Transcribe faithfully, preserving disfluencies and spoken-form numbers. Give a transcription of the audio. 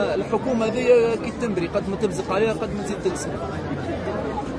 الحكومه هذه كي تنبري قد ما تبزق عليها قد ما تزيد تقسم.